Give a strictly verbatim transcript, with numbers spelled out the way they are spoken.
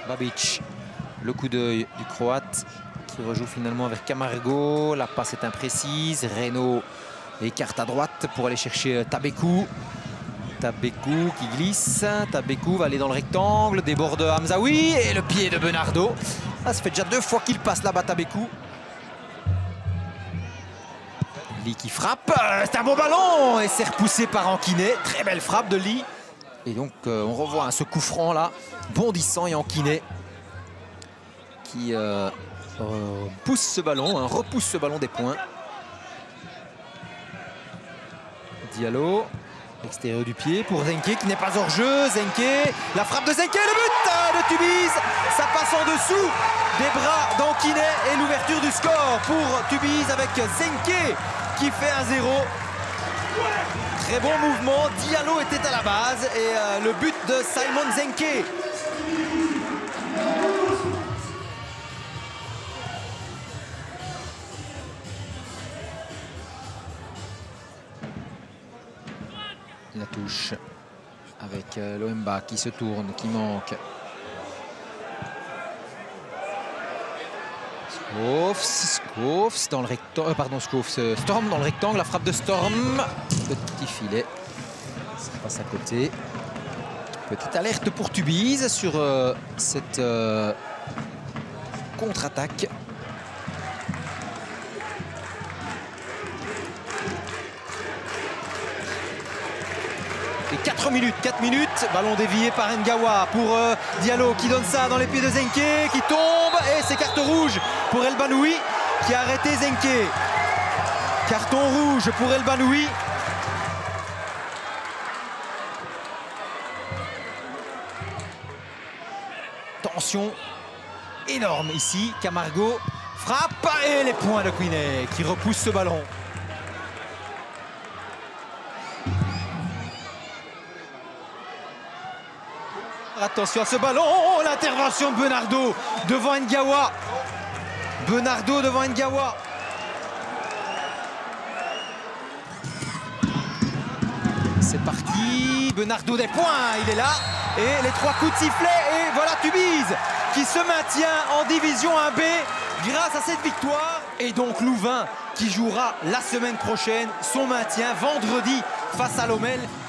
Babic, le coup d'œil du Croate qui rejoue finalement avec Camargo. La passe est imprécise. Reynaud écarte à droite pour aller chercher Tabekou. Tabekou qui glisse. Tabekou va aller dans le rectangle, déborde Hamzaoui et le pied de Bernardo. Ah, ça fait déjà deux fois qu'il passe là-bas, Tabekou. Lee qui frappe. C'est un bon ballon et c'est repoussé par Anquinet. Très belle frappe de Lee. Et donc euh, on revoit hein, ce coup franc là, bondissant et Anquinet qui euh, euh, pousse ce ballon, hein, repousse ce ballon des points. Diallo, extérieur du pied pour Zenke qui n'est pas hors jeu. Zenke, la frappe de Zenke, le but de Tubize. Ça passe en dessous des bras d'Anquinet et l'ouverture du score pour Tubize avec Zenke qui fait un zéro. Très bon mouvement, Diallo était à la base et euh, le but de Simon Zenke. La touche avec euh, Loemba qui se tourne, qui manque. Skofs, Skofs dans le rectangle, euh, pardon Skofs, euh, Storm dans le rectangle, la frappe de Storm, petit filet, ça passe à côté. Petite alerte pour Tubize sur euh, cette euh, contre-attaque. Et quatre minutes, quatre minutes, ballon dévié par Ngawa pour euh, Diallo qui donne ça dans les pieds de Zenke qui tombe et c'est carte rouge pour El Banoui qui a arrêté Zenke. Carton rouge pour El Banoui. Tension énorme ici, Camargo frappe et les points de Quinet qui repousse ce ballon. Attention à ce ballon, l'intervention de Bernardo devant Ngawa. Bernardo devant Ngawa. C'est parti, Bernardo des points, il est là. Et les trois coups de sifflet et voilà Tubize qui se maintient en division un B grâce à cette victoire. Et donc Louvain qui jouera la semaine prochaine son maintien vendredi face à Lommel.